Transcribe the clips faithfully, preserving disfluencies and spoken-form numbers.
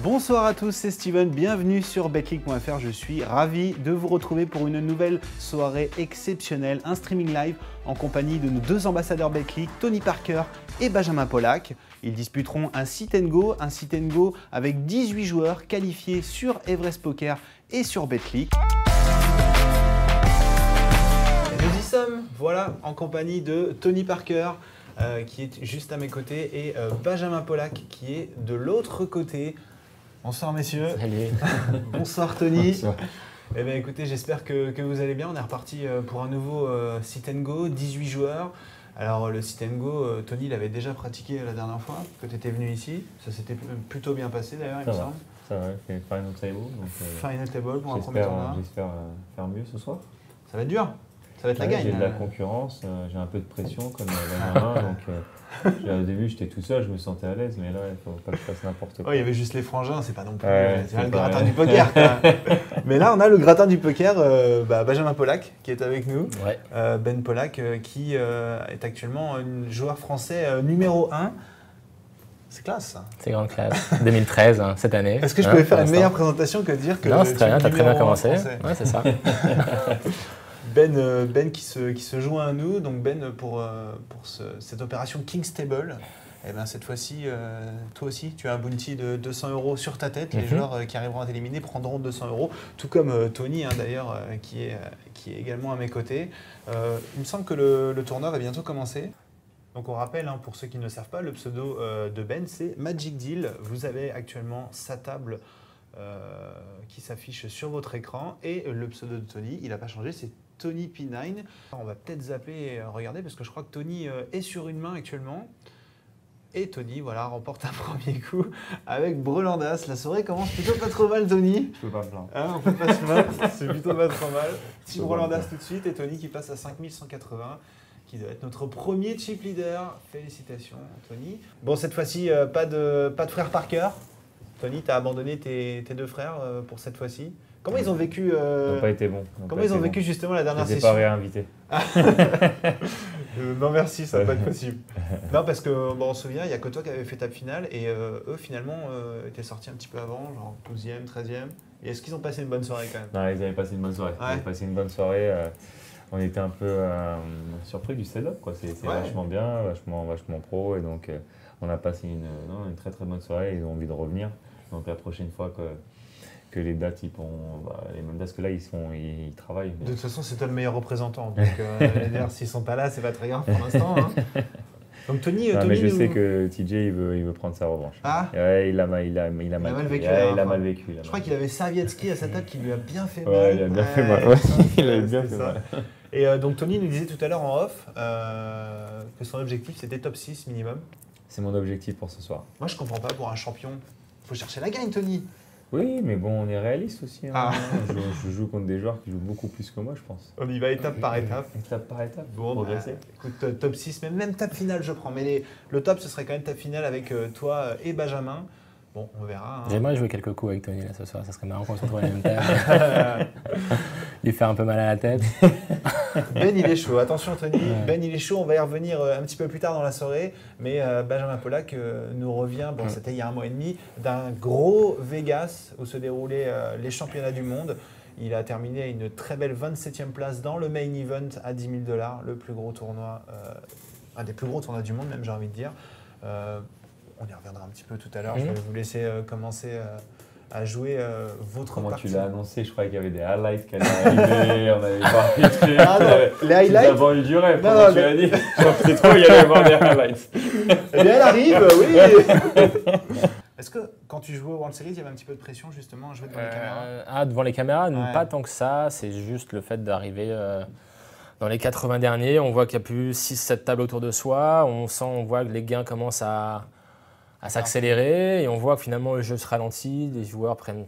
Bonsoir à tous, c'est Steven, bienvenue sur betclic point F R. Je suis ravi de vous retrouver pour une nouvelle soirée exceptionnelle, un streaming live en compagnie de nos deux ambassadeurs Betclic, Tony Parker et Benjamin Pollack. Ils disputeront un sit and go, un sit and go avec dix-huit joueurs qualifiés sur Everest Poker et sur Betclic. Et nous y sommes, voilà, en compagnie de Tony Parker, euh, qui est juste à mes côtés, et euh, Benjamin Pollack, qui est de l'autre côté. Bonsoir messieurs. Salut. Bonsoir Tony. Bonsoir. Eh bien écoutez, j'espère que, que vous allez bien. On est reparti pour un nouveau euh, sit and go, dix-huit joueurs. Alors le sit and go, euh, Tony l'avait déjà pratiqué la dernière fois que tu étais venu ici. Ça s'était plutôt bien passé d'ailleurs, il me semble. Ça va, c'est Final Table. Donc, euh, Final Table pour un premier tournoi. J'espère euh, faire mieux ce soir. Ça va être dur. Ça va être ouais, la gagne. J'ai de la concurrence, euh, j'ai un peu de pression comme euh, Benjamin. donc, euh, au début, j'étais tout seul, je me sentais à l'aise, mais là, il ne faut pas que je fasse n'importe quoi. Oh, il y avait juste les frangins, c'est pas non plus ouais, c'est pas le gratin rien. du poker. Mais là, on a le gratin du poker, euh, bah, Benjamin Pollack qui est avec nous. Ouais. Euh, Ben Pollack euh, qui euh, est actuellement un joueur français euh, numéro un. C'est classe ça. C'est grande classe. deux mille treize, hein, cette année. Est-ce que je hein, pouvais faire une meilleure présentation que de dire que non, c'est très bien, tu as très bien commencé. Ouais, c'est ça. Ben, euh, Ben qui, se, qui se joint à nous, donc Ben pour, euh, pour ce, cette opération King's Table. Et ben cette fois-ci, euh, toi aussi, tu as un bounty de deux cents euros sur ta tête. Les mm-hmm. joueurs euh, qui arriveront à t'éliminer prendront deux cents euros, tout comme euh, Tony hein, d'ailleurs, euh, qui, est, euh, qui est également à mes côtés. Euh, il me semble que le, le tournoi va bientôt commencer. Donc on rappelle, hein, pour ceux qui ne le savent pas, le pseudo euh, de Ben, c'est Magic Deal. Vous avez actuellement sa table euh, qui s'affiche sur votre écran. Et le pseudo de Tony, il n'a pas changé, c'est Tony P neuf. On va peut-être zapper et regarder parce que je crois que Tony euh, est sur une main actuellement. Et Tony, voilà, remporte un premier coup avec Brelandas. La soirée commence plutôt pas trop mal, Tony. Je peux pas me plaindre. Hein, on peut pas se plaindre, c'est plutôt pas trop mal. Petit Brelandas tout de suite et Tony qui passe à cinq mille cent quatre-vingts, qui doit être notre premier chip leader. Félicitations, Tony. Bon, cette fois-ci, euh, pas, de, pas de frère Parker. Tony, tu as abandonné tes, tes deux frères euh, pour cette fois-ci. Comment ils ont vécu euh, Ils n'ont pas été bons. Ils Comment ils ont vécu bons. justement la dernière je session? Je n'ai pas réinvité. euh, non merci, ça va pas être possible. Non parce que bon, on se souvient, il n'y a que toi qui avais fait table finale et euh, eux finalement euh, étaient sortis un petit peu avant, genre douzième, treizième. Et est-ce qu'ils ont passé une bonne soirée quand même? Non, ils avaient passé une bonne soirée. Ouais. Ils avaient passé une bonne soirée. Euh, on était un peu euh, surpris du setup, quoi. C'est ouais. vachement bien, vachement, vachement pro et donc euh, on a passé une, non, une très très bonne soirée. Ils ont envie de revenir. Donc la prochaine fois que que les dates, ils pourront, bah, les mêmes dates que là, ils, sont, ils, ils travaillent. Mais... De toute façon, c'est toi le meilleur représentant. Donc, euh, d'ailleurs, s'ils ne sont pas là, c'est pas très grave pour l'instant. Hein. Donc, Tony, non, Tony mais je nous... sais que T J, il veut, il veut prendre sa revanche. Ah ouais, il a, il a, il a, il a mal, mal vécu. Ouais, il a mal vécu. Il a je crois qu'il avait Savietsky à sa table qui lui a bien fait ouais, mal. Il a bien ouais, fait mal. Ouais, ça, il a bien fait ça. mal. Et euh, donc, Tony nous disait tout à l'heure en off euh, que son objectif, c'était top six minimum. C'est mon objectif pour ce soir. Moi, je comprends pas pour un champion. Il faut chercher la gagne, Tony. Oui, mais bon, on est réaliste aussi. Hein. Ah. Je, je joue contre des joueurs qui jouent beaucoup plus que moi, je pense. On y va étape par étape. Étape par étape. Bon, progresser. Bah, écoute, top six, même, même table finale, je prends. Mais les, le top, ce serait quand même table finale avec euh, toi et Benjamin. Bon, on verra. Hein. J'aimerais jouer quelques coups avec Tony là ce soir. Ça serait marrant qu'on se retrouve à la même table. Lui faire un peu mal à la tête. Ben, il est chaud. Attention, Tony. Ouais. Ben, il est chaud. On va y revenir un petit peu plus tard dans la soirée. Mais euh, Benjamin Pollack euh, nous revient, bon, ouais. c'était il y a un mois et demi, d'un gros Vegas où se déroulaient euh, les championnats du monde. Il a terminé à une très belle vingt-septième place dans le main event à dix mille dollars, le plus gros tournoi, euh, un des plus gros tournois du monde, même, j'ai envie de dire. Euh, on y reviendra un petit peu tout à l'heure. Mmh. Je vais vous laisser euh, commencer euh, à jouer euh, votre Comment partie. Tu l'as annoncé? Je croyais qu'il y avait des highlights qui allaient arriver, on avait pas les trucs. Ah non, les highlights. Tu as vendu du rêve, non, non, tu l'as dit. C'est trop, il y allait avoir des highlights. Eh bien, elle arrive, oui. Est-ce que quand tu jouais au World Series, il y avait un petit peu de pression justement à jouer devant euh, les caméras? Ah, devant les caméras, ouais. Pas tant que ça. C'est juste le fait d'arriver euh, dans les quatre-vingts derniers. On voit qu'il n'y a plus six sept tables autour de soi. On sent, on voit que les gains commencent à... à s'accélérer et on voit que finalement le jeu se ralentit, les joueurs prennent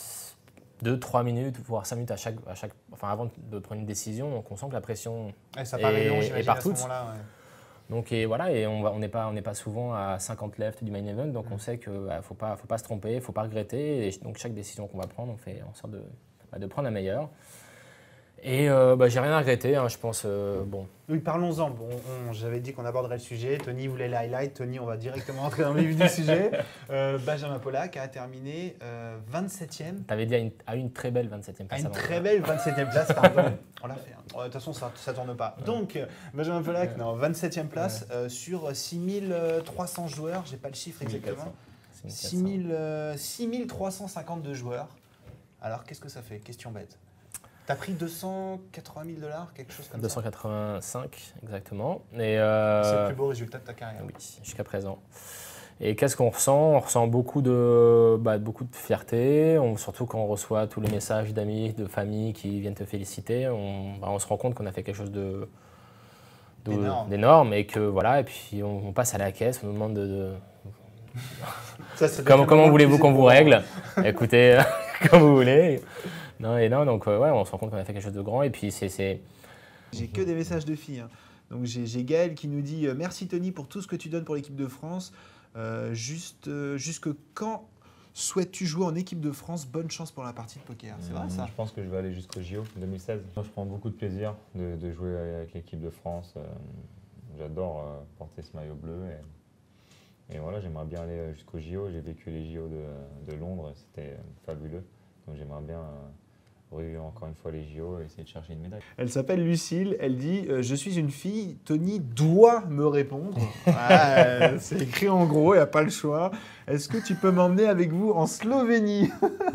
deux trois minutes, voire cinq minutes à chaque, à chaque, enfin avant de prendre une décision, donc on sent que la pression ouais, ça est, long, est partout. Ouais. Donc et voilà, et on n'est pas, on n'est pas souvent à cinquante left du main event, donc mmh. on sait qu'il ne bah, faut pas, faut pas se tromper, il ne faut pas regretter, et donc chaque décision qu'on va prendre, on fait en sorte de, bah, de prendre la meilleure. Et euh, bah, j'ai rien à regretter, hein, je pense. Euh, bon. Oui, parlons-en. Bon, on- j'avais dit qu'on aborderait le sujet. Tony voulait les highlights. Tony, on va directement entrer dans le vif du sujet. Euh, Benjamin Pollack a terminé euh, vingt-septième. Tu avais dit à une, à une très belle vingt-septième À place. une avant. très belle vingt-septième place, pardon. On l'a fait. Hein. De toute façon, ça ne tourne pas. Donc, euh, Benjamin Pollack, non, vingt-septième place euh, sur six mille trois cents joueurs. Je n'ai pas le chiffre exactement. six mille trois cent cinquante-deux joueurs. Alors, qu'est-ce que ça fait? Question bête. T'as pris deux cent quatre-vingt mille dollars, quelque chose comme deux cent quatre-vingt-cinq, exactement. Et euh, ça. C'est le plus beau résultat de ta carrière. Oui, jusqu'à présent. Et qu'est-ce qu'on ressent? On ressent beaucoup de, bah, beaucoup de fierté, on, surtout quand on reçoit tous les messages d'amis, de famille qui viennent te féliciter. On, bah, on se rend compte qu'on a fait quelque chose de, de, d'énorme et que voilà. Et puis on, on passe à la caisse, on nous demande de. de ça, comment comment voulez-vous qu'on vous règle? Écoutez, comme vous voulez. Non, et non, donc ouais, on se rend compte qu'on a fait quelque chose de grand et puis c'est... c'est... J'ai que des messages de filles. Hein. Donc j'ai, j'ai Gaël qui nous dit euh, « Merci Tony pour tout ce que tu donnes pour l'équipe de France. Euh, juste, euh, jusque quand souhaites-tu jouer en équipe de France? Bonne chance pour la partie de poker. » C'est vrai ça? Je pense que je vais aller jusqu'au J O deux mille seize. Moi, je prends beaucoup de plaisir de, de jouer avec l'équipe de France. Euh, j'adore euh, porter ce maillot bleu. Et, et voilà, j'aimerais bien aller jusqu'au J O. J'ai vécu les J O de, de Londres, c'était fabuleux. Donc j'aimerais bien... Euh, revivre encore une fois les J O et essayer de chercher une médaille. Elle s'appelle Lucille, elle dit euh, « Je suis une fille, Tony doit me répondre. » Ah, c'est écrit en gros, il n'y a pas le choix. « Est-ce que tu peux m'emmener avec vous en Slovénie ?»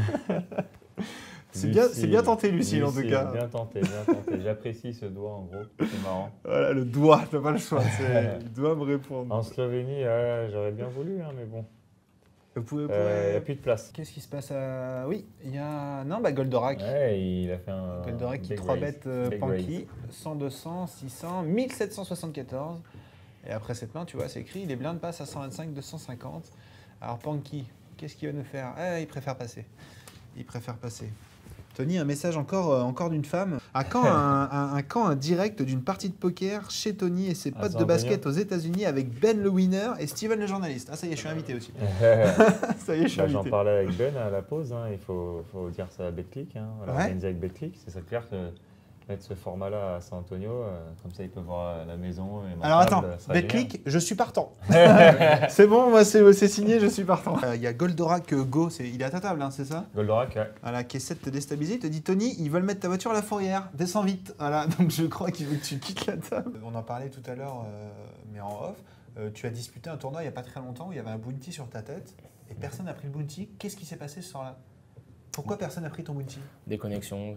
C'est bien, c'est bien tenté, Lucille, Lucille, en tout cas. Bien tenté, bien tenté. J'apprécie ce doigt, en gros. C'est marrant. Voilà, le doigt, t'as pas le choix. Il doit me répondre. En Slovénie, euh, j'aurais bien voulu, hein, mais bon. Vous pouvez, vous euh, pouvez... Il n'y a plus de place. Qu'est-ce qui se passe à... Oui, il y a... Non, bah Goldorak. Ouais, il a fait un... Goldorak qui trois bêtes euh, Panky, cent, deux cents, six cents, mille sept cent soixante-quatorze. Et après cette main, tu vois, c'est écrit, les blindes passent à cent vingt-cinq, deux cent cinquante. Alors Panky, qu'est-ce qu'il va nous faire? Ah, il préfère passer. Il préfère passer. Tony, un message encore, euh, encore d'une femme. À quand un, un, un, quand un direct d'une partie de poker chez Tony et ses potes ah, de basket aux États-Unis avec Ben le winner et Steven le journaliste? Ah ça y est, je suis invité aussi. Ça y est, je suis bah, invité. J'en parlais avec Ben à la pause. Hein. Il faut, faut dire ça à BetClick. Hein. Voilà, ouais. Organiser avec BetClick, c'est ça clair que mettre ce format-là à San Antonio, euh, comme ça ils peuvent voir la maison. Et alors attends, BetClick, je suis partant. C'est bon, moi c'est signé, je suis partant. Il euh, y a Goldorak euh, Go, il est à ta table, hein, c'est ça? Goldorak, ouais. Voilà, qui essaie de te déstabiliser, il te dit Tony, ils veulent mettre ta voiture à la fourrière, descends vite. Voilà, donc je crois qu'il veut que tu quittes la table. On en parlait tout à l'heure, euh, mais en off. Euh, tu as disputé un tournoi il n'y a pas très longtemps où il y avait un bounty sur ta tête et personne n'a pris le bounty. Qu'est-ce qui s'est passé ce soir-là? Pourquoi personne n'a pris ton bounty? Déconnexion.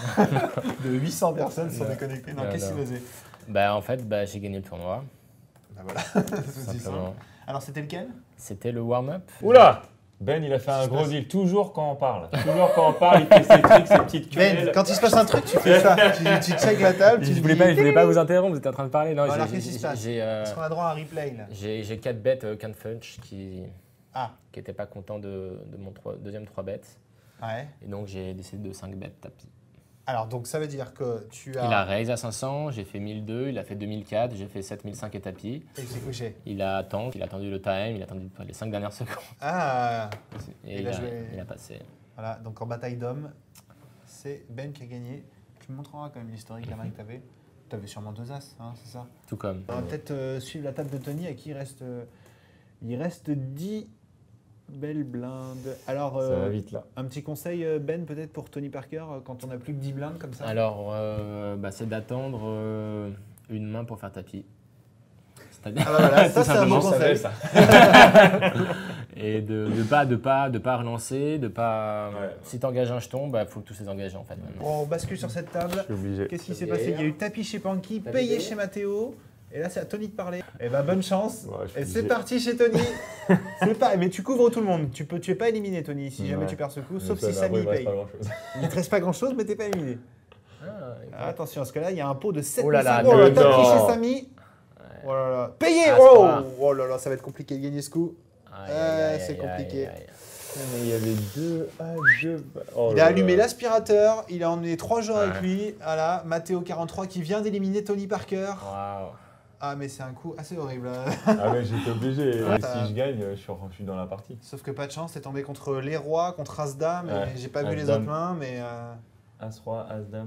De huit cents personnes sont déconnectées. Non, qu'est-ce qui s'est passé? Bah, en fait, bah, j'ai gagné le tournoi. Bah voilà, c'est simple. Alors, c'était lequel? C'était le warm-up. Oula! Ben, il a fait un gros deal. Toujours quand on parle. Toujours quand on parle, il fait ses tricks, ses petites querelles. Ben, quand il se passe un truc, tu fais ça. tu, tu check la table. Je ne voulais, voulais pas vous interrompre, vous étiez en train de parler. Non, voilà, qu'est-ce qui se passe? Est-ce qu'on a droit à un replay là? J'ai quatre bêtes euh, Can Funch qui ah. qui n'était pas content de, de mon trois, deuxième trois bêtes. Ouais. Et donc, j'ai décidé de cinq bêtes tapis. Alors, donc ça veut dire que tu as... Il a raise à cinq cents, j'ai fait mille deux, il a fait deux mille quatre, j'ai fait sept mille cinq et tapis. Et il s'est couché. Il a tank, il a attendu le time, il a attendu les cinq dernières secondes. Ah. Et il, il, a, a joué... il a passé. Voilà, donc en bataille d'hommes, c'est Ben qui a gagné. Tu me montreras quand même l'historique la main que tu avais. Tu avais sûrement deux as, hein, c'est ça? Tout comme. On va peut-être euh, suivre la table de Tony, à qui il reste, euh, il reste dix... Belle blinde. Alors, euh, ça va vite là. Un petit conseil, Ben, peut-être pour Tony Parker, quand on n'a plus que dix blindes comme ça? Alors, euh, bah, c'est d'attendre euh, une main pour faire tapis. C'est-à-dire, ah bah voilà, ça, c'est un bon conseil. Ça. Et de ne pas, de pas, de pas relancer, de pas. Ouais. Si tu engages un jeton, il bah, faut tous les engager en fait. Maintenant. Bon, on bascule sur cette table. Je suis obligé. Qu'est-ce qui s'est passé? Il y a eu tapis chez Panky, payé chez Mathéo. Et là, c'est à Tony de parler. Eh ben, bonne chance. Ouais, et c'est parti chez Tony. C'est pas. Mais tu couvres tout le monde. Tu peux, tu es pas éliminé, Tony, si ouais. jamais tu perds ce coup, sauf si Samy paye. Il ne te reste pas grand-chose, mais t'es pas éliminé. Ah, ah, attention, parce que là, il y a un pot de sept mille cinq cents. Oh là là, tapis chez Samy. Ouais. Oh là là. Payé. Ah, oh, oh là là, ça va être compliqué de gagner ce coup. Euh, c'est compliqué. Aïe, aïe. Mais il y avait deux. Ah, deux... Oh il a allumé l'aspirateur, il a emmené trois joueurs ouais. avec lui. Voilà, Mathéo quarante-trois qui vient d'éliminer Tony Parker. Waouh. Ah mais c'est un coup assez horrible. Ah mais j'étais obligé, ouais, si je gagne, je suis, je suis dans la partie. Sauf que pas de chance, t'es tombé contre les rois, contre As-Dame, ouais. J'ai pas As vu les autres mains, mais... Euh... As-Roi, As-Dame,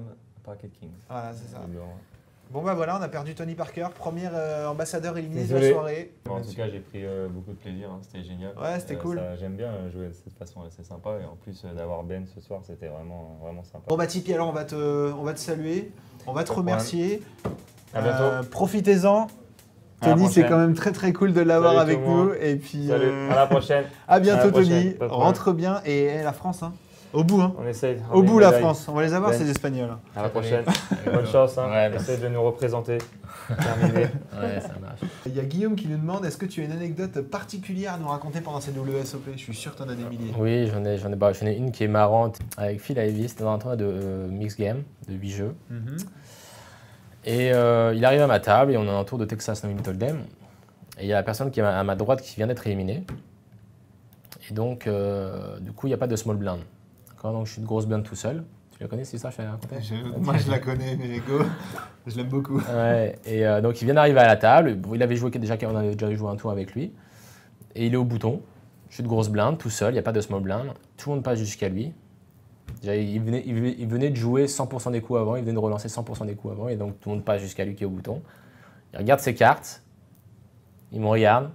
Pocket Kings. Voilà, c'est ça. Blanc. Bon bah voilà, on a perdu Tony Parker, premier euh, ambassadeur éliminé Désolé. de la soirée. Bon, en tout cas, j'ai pris euh, beaucoup de plaisir, hein. C'était génial. Ouais, c'était Euh, cool. ça- J'aime bien euh, jouer de cette façon, c'est sympa. Et en plus euh, d'avoir Ben ce soir, c'était vraiment, vraiment sympa. Bon bah Tipeee, alors on va te, on va te saluer, on va te remercier. À bientôt. Euh, Profitez-en. À la Tony, c'est prochaine. quand même très très cool de l'avoir Salut avec tout le monde. nous. Et puis Salut, euh, à la prochaine. à bientôt À la prochaine. Tony. Pas de problème. Rentre bien et, et la France, hein. Au bout, hein. On essaye. Au On bout est la médaille. France. On va les avoir Ben. ces Espagnols. À la prochaine. Bonne chance. Hein. Ouais, merci. Essaye de nous représenter. Terminé. Ouais, ça marche. Il y a Guillaume qui nous demande est-ce que tu as une anecdote particulière à nous raconter pendant ces W S O P? Je suis sûr que tu en as des milliers. Oui, j'en ai, j'en ai, bah, j'en ai une qui est marrante. Avec Phil Ivey, c'était dans un tournoi de euh, mix game, de huit jeux. Mhm. Et euh, il arrive à ma table et on a un tour de Texas No Limit Hold'em. Et il y a la personne qui est à ma droite qui vient d'être éliminée. Et donc, euh, du coup, il n'y a pas de small blind. D'accord, donc je suis de grosse blind tout seul. Tu la connais, c'est ça, je t'avais raconté? Je- moi je la connais, mais go, je l'aime beaucoup. Ouais, et euh, donc il vient d'arriver à la table. Bon, il avait joué déjà, on avait déjà joué un tour avec lui. Et il est au bouton. Je suis de grosse blind tout seul, il n'y a pas de small blind. Tout le monde passe jusqu'à lui. Déjà, il, venait, il, venait, il venait de jouer cent pour cent des coups avant, il venait de relancer cent pour cent des coups avant, et donc tout le monde passe jusqu'à lui qui est au bouton. Il regarde ses cartes, il me regarde,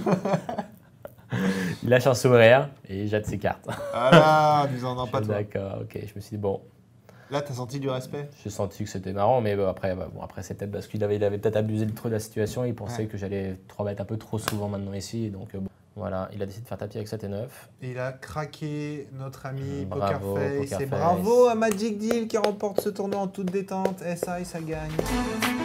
il lâche un sourire et il jette ses cartes. Ah là, nous en Je pas suis toi. D'accord, ok. Je me suis dit, bon, Là, t'as senti du respect? j'ai senti que c'était marrant, mais bon, après, bah, bon, après c'est peut-être parce qu'il avait, il avait peut-être abusé trop de la situation, il pensait Ouais. que j'allais trois bêtes un peu trop souvent maintenant ici, donc euh, bon, voilà, il a décidé de faire tapis avec sept et neuf. Et il a craqué notre ami Bravo, Pokerface. Pokerface. Et bravo à Magic Deal qui remporte ce tournoi en toute détente. S I, ça gagne.